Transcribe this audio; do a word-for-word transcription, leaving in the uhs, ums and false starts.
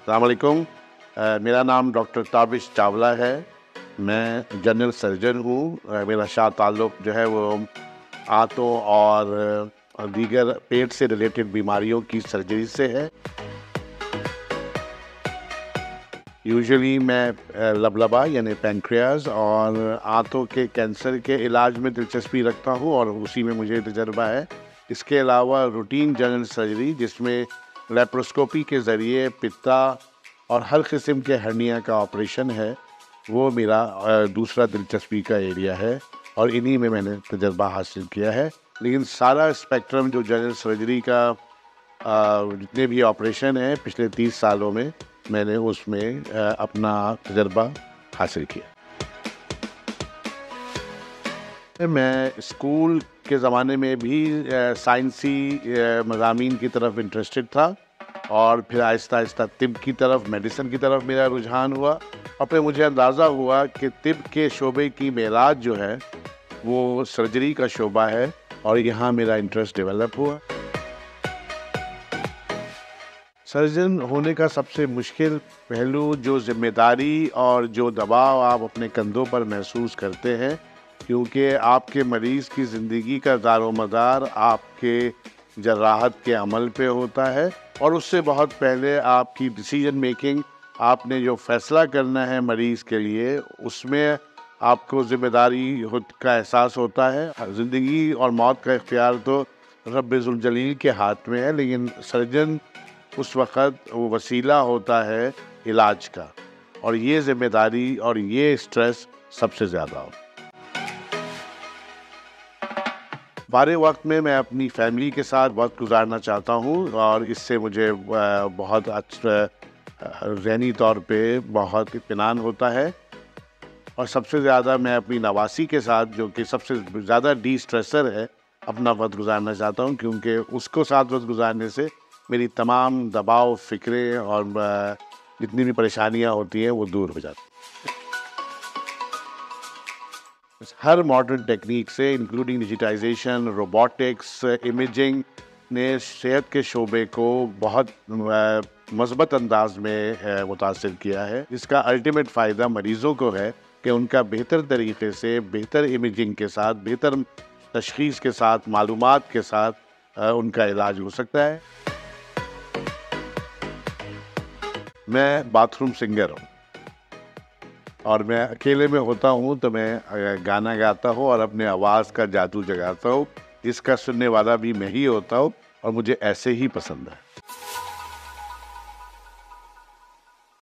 अस्सलाम वालेकुम। अ, मेरा नाम डॉक्टर ताबिश चावला है। मैं जनरल सर्जन हूँ। अ, मेरा शाह ताल्लुक़ जो है वो आंतों और अ, दीगर पेट से रिलेटेड बीमारियों की सर्जरी से है। यूजुअली मैं अ, लबलबा यानी पैनक्रियाज़ और आंतों के कैंसर के इलाज में दिलचस्पी रखता हूँ और उसी में मुझे तजुर्बा है। इसके अलावा रूटीन जनरल सर्जरी जिसमें लेप्रोस्कोपी के ज़रिए पित्ता और हर किस्म के हर्निया का ऑपरेशन है, वो मेरा अ, दूसरा दिलचस्पी का एरिया है और इन्हीं में मैंने तजुर्बा हासिल किया है। लेकिन सारा स्पेक्ट्रम जो जनरल सर्जरी का अ, जितने भी ऑपरेशन हैं पिछले तीस सालों में मैंने उसमें अ, अपना तजुर्बा हासिल किया। मैं स्कूल के ज़माने में भी अ, साइंसी अ, मज़ामीन की तरफ इंटरेस्टेड था और फिर आहिस्ता-आहिस्ता तिब की तरफ, मेडिसिन की तरफ मेरा रुझान हुआ और फिर मुझे अंदाज़ा हुआ कि तिब के शोबे की मेराज जो है, वो सर्जरी का शोबा है और यहाँ मेरा इंटरेस्ट डेवलप हुआ। सर्जन होने का सबसे मुश्किल पहलू जो ज़िम्मेदारी और जो दबाव आप अपने कंधों पर महसूस करते हैं, क्योंकि आपके मरीज़ की ज़िंदगी का दारोमदार आपके जर्राहत के अमल पे होता है और उससे बहुत पहले आपकी डिसीजन मेकिंग, आपने जो फ़ैसला करना है मरीज़ के लिए, उसमें आपको ज़िम्मेदारी खुद का एहसास होता है। ज़िंदगी और मौत का इख्तियार तो रब्बे ज़ुल जलील के हाथ में है, लेकिन सर्जन उस वक़्त वो वसीला होता है इलाज का और ये ज़िम्मेदारी और ये स्ट्रेस सबसे ज़्यादा हो। फारिग वक़्त में मैं अपनी फ़ैमिली के साथ वक़्त गुज़ारना चाहता हूँ और इससे मुझे अ, बहुत अच्छा अ, ज़हनी तौर पे बहुत इत्मीनान होता है और सबसे ज़्यादा मैं अपनी नवासी के साथ, जो कि सबसे ज़्यादा डी-स्ट्रेसर है, अपना वक़्त गुज़ारना चाहता हूँ क्योंकि उसको साथ वक़्त गुज़ारने से मेरी तमाम दबाव, फ़िक्रें और अ, जितनी भी परेशानियाँ होती हैं, वो दूर हो जाती हैं। हर मॉडर्न टेक्नीक से इंक्लूडिंग डिजिटाइज़ेशन, रोबोटिक्स, इमेजिंग ने सेहत के शोबे को बहुत अ, मज़बूत अंदाज़ में अ, मुतासिर किया है। इसका अल्टीमेट फ़ायदा मरीज़ों को है कि उनका बेहतर तरीके से, बेहतर इमेजिंग के साथ, बेहतर तशख़ीस के साथ, मालूमात के साथ अ, उनका इलाज हो सकता है। मैं बाथरूम सिंगर हूँ और मैं अकेले में होता हूँ तो मैं अ, गाना गाता हूँ और अपने आवाज़ का जादू जगाता हूँ। इसका सुनने वाला भी मैं ही होता हूँ और मुझे ऐसे ही पसंद है।